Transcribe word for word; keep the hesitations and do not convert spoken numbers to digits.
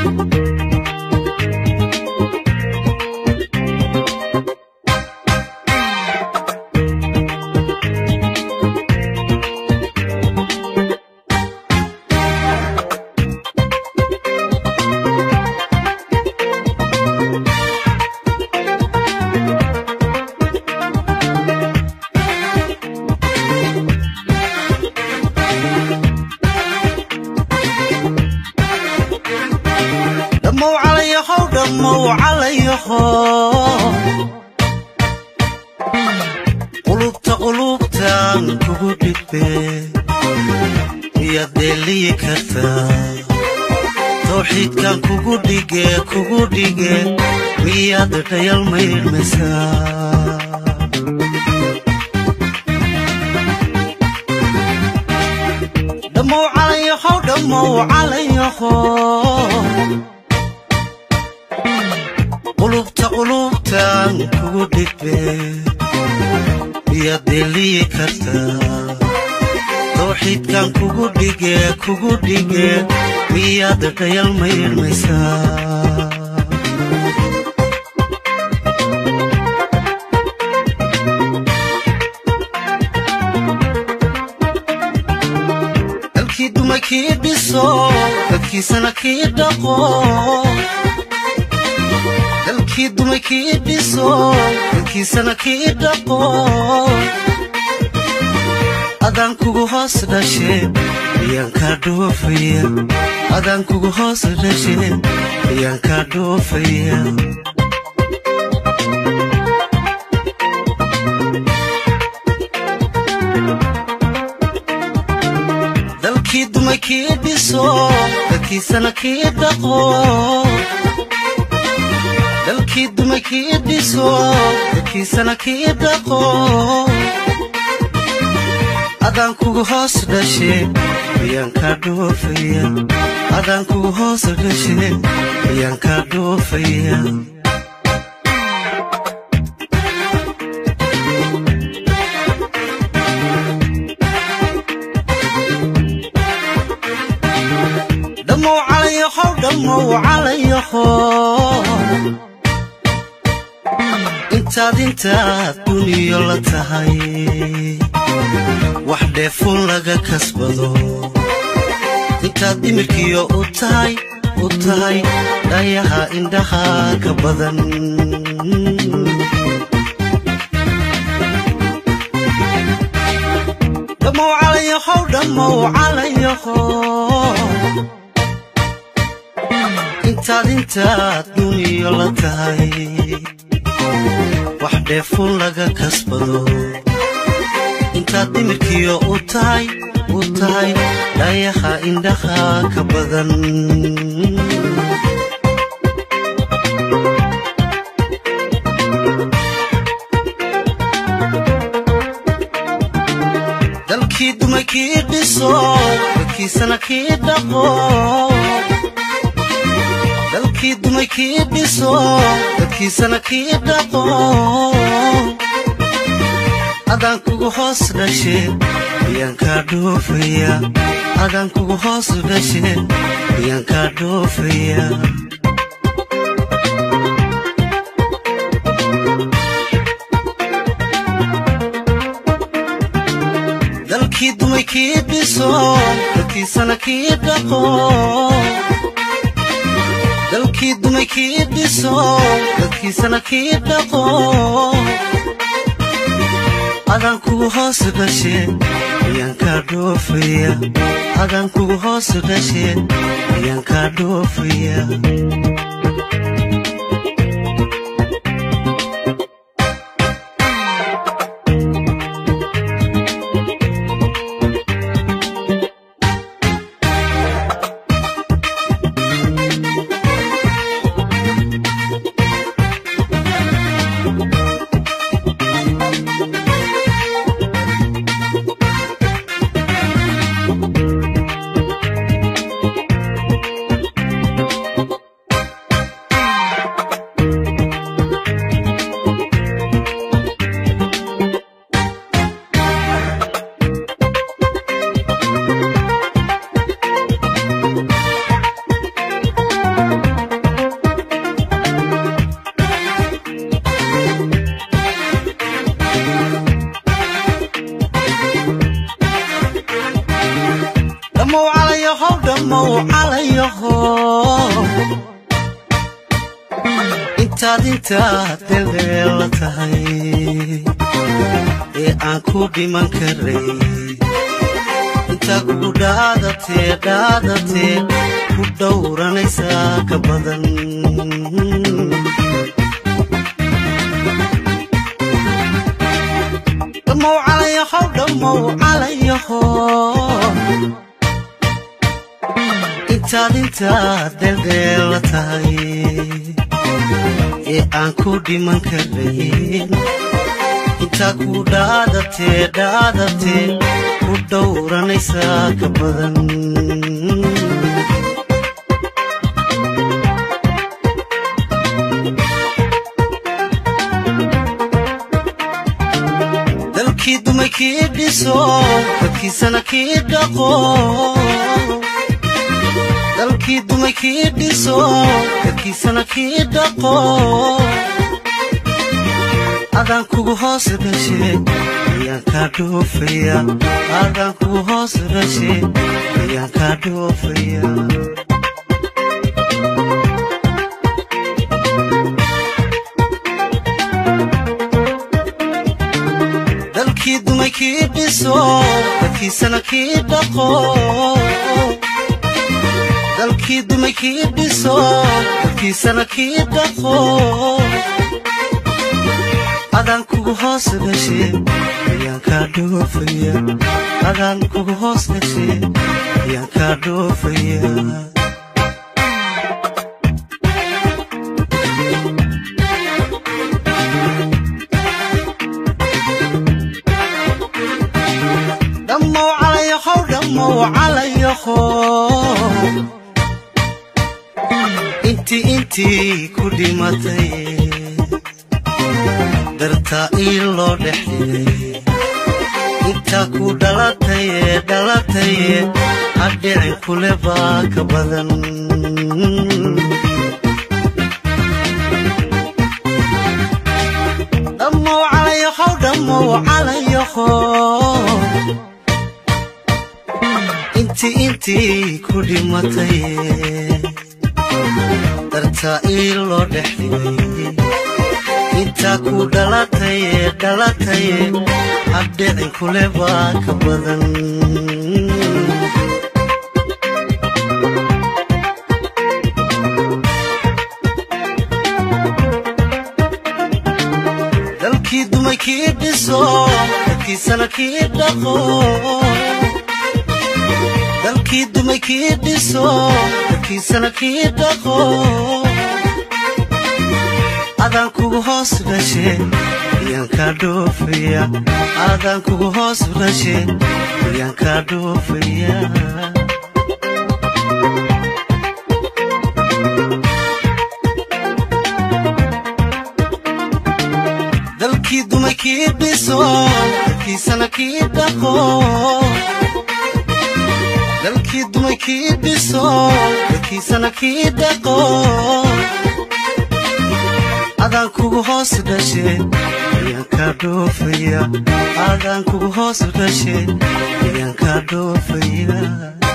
دموا عليهم قلوبتا قلوبتا كوكوديك يا دلي كرتا توحيد كان كوكوديك كوكوديك مياد ريال مير مسا دموا عليهم دموا عليهم قلوبتا قلوبتا كوكوديك يا دلي كرتا توحيد كان كوكوديك كوكوديك مياد ريال مير مسا الكيد ما كيد بيصو الكيسنا كيد دقو الكيد ما كيد بيصو الكيسنا كيد دقو أدان كوكو هاس داشين يان كادو فيا أدان كوكو هاس داشين يان كادو فيا دالكيد ما كيد بيصو الكيسنا كيد دقو دالكيد ما كيد بيصو الكيسنا كيد دقو أدان كوكو هاس داشين يان كادو فيا أدان كوكو هاس داشين يان كادو فيا دموا عليهم دموا عليهم انتاد انتاد دنيا لتهاي وحده فون لغا كسبدو انتاد دمركيو اوتاي اوتاي دايها اندها كبدن دموا عليهم دموا عليهم انتاد انتاد دنيا لتهاي وحده فون لغا كسبدو انتاد دمركيو اوتاي اوتاي دايها اندها كبدن دالكيد ما كيد بيصو الكيسنا كيد دقو دالكيد ما كيد بيصو الكيسنا كيد دقو أدان كوكو هاس داشين يان كادو فيا أدان كوكو هاس داشين يان كادو فيا دالكيد ما كيد بيصو الكيسنا كيد دقو دالكيد ما كيد بيصو الكيسنا كيد دقو أدان كوكو هاس داشين يان كادو فيا أدان كوكو هاس داشين يان كادو فيا intaad intaad dheeldheela tahay ee aan ku dhiman karay intaa kugu dhaadatee dhaadatee ku dhowranaysaa ka badan dhammow calayahow dhammow calayahow intaad intaad dheeldheela tahay ee aan ku dhiman karayn intaa kugu dhaadatee dhaadatee ku dhowranaysaa ka badan dalkii dumay kii dhiso dadkiisana kii dhaqo dalkii dumay kii dhiso dadkiisana kii dhaqo adaan kugu hoos dhashay ayaan kaa dhoofaya adaan kugu hoos dhashay ayaan kaa dhoofaya dalkii dumay kii dhiso dadkiisana kii dhaqo dalkii dumay kii dhiso dadkiisana kii dhaqo adaan kugu hoos dhashay ayaan kaa dhoofaya adaan kugu hoos dhashay ayaan kaa dhoofaya dhammow calayahow dhammow calayahow intii intii ku dhimatay dartaa ii loo dhex dhigay intaa ku dhalataye dhalataye hadhicin kule baa ka badan dhammow calayahow dhammow calayahow intii intii ku dhimatay dartaa ii loo dhex dhigay intaa ku dhalataye dhalataye hadhicin kule baa ka badan dalkii dumay kii dhiso dadkiisana kii dhaqo dalkii dumay kii dhiso dadkiisana kii dhaqo adaan kugu hoos dhashay ayaan kaa dhoofaya adaan kugu hoos dhashay ayaan kaa dhoofaya dalkii dumay kii dhiso dadkiisana kii dhaqo dalkii dumay kii dhiso dadkiisana kii dhaqo adaan kugu hoos dhashay ayaan kaa dhoofaya adaan kugu hoos dhashay ayaan kaa dhoofaya